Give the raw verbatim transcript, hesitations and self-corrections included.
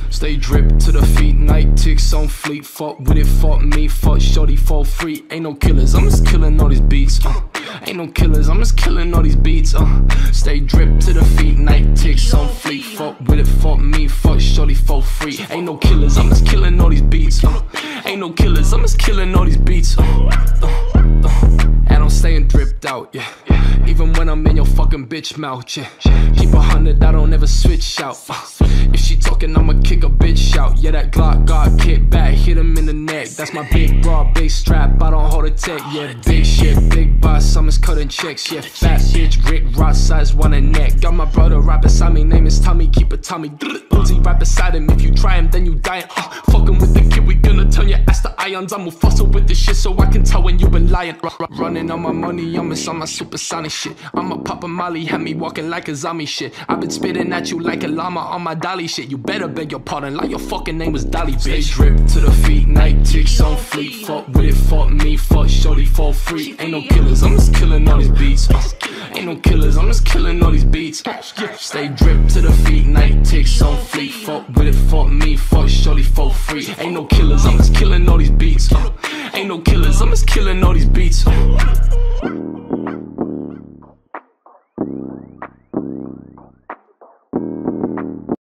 Stay dripped to the feet, night ticks on fleet. Fuck with it, fuck me, fuck shorty, fall free. Ain't no killers, I'm just killing all these beats. Uh. Ain't no killers, I'm just killing all these beats. Uh. Stay dripped to the feet, night ticks on fleet. Fuck with it, fuck me, fuck shorty, fall free. Ain't no killers, I'm just killing all these beats. Uh. Ain't no killers, I'm just killing all these beats. Uh. Uh. Uh. And I'm staying dripped out, yeah. Even when I'm in your fucking bitch mouth, yeah. Keep a hundred, I don't ever switch out. Uh. If she talking, I'ma kick a bitch out. Yeah, that Glock got kicked back, hit him in the neck. That's my big bra, big strap, I don't hold a tech. Yeah, big shit, big boss, I'm just cutting checks. Yeah, fat bitch, Rick Ross size, one a neck. Got my brother right beside me, name is Tommy, keep it Tommy. Uzi right beside him, if you try him, then you die. Uh, fucking with the kid, we gonna turn your ass to ions. I'm Mufasa with this shit, so I can tell when you been lying. R -r Running on my money, I'm on my supersonic shit. I'm a Papa Molly, had me walking like a zombie shit. I've been spitting at you like a llama on my dolly shit. You better beg your pardon, like your fucking name was Dolly, bitch. Stay dripped to the feet, night ticks on fleet. Fuck with it, fuck me, fuck shorty, fall free. Ain't no killers, I'm just killing all these beats. Uh, ain't no killers, I'm just killing all these beats. Uh, yeah. Stay dripped to the feet, night ticks on fleet. Fuck with it, fuck me, fuck shorty, fall free. Ain't no killers, I'm just killing